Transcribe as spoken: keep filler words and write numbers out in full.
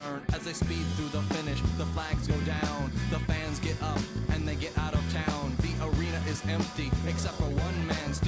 earned as they speed through the finish. The flags go down, the fans get up, and they get out of town. The arena is empty, except for one man